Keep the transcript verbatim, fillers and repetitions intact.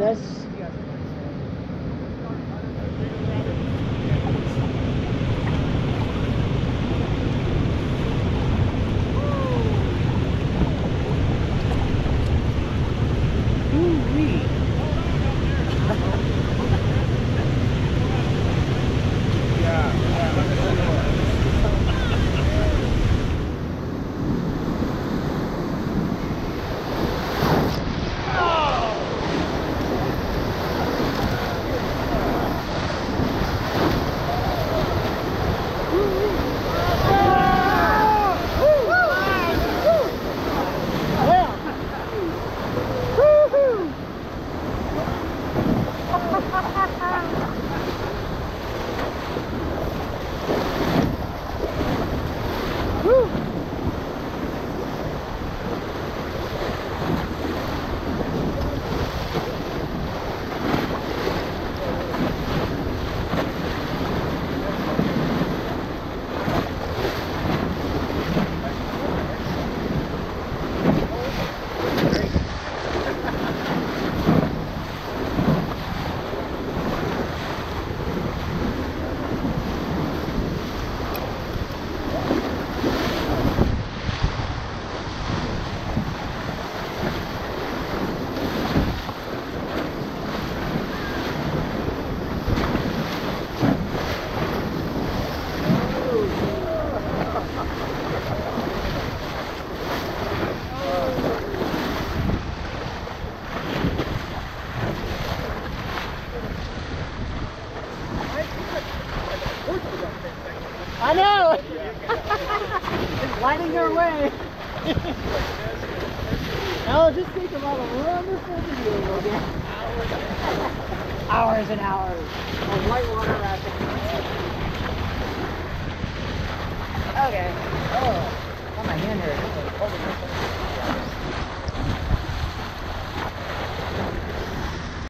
This. I know! It's lighting their way! Oh, just think about a wonderful video again. Hours and hours of whitewater rafting. Okay. Oh, on my hand here.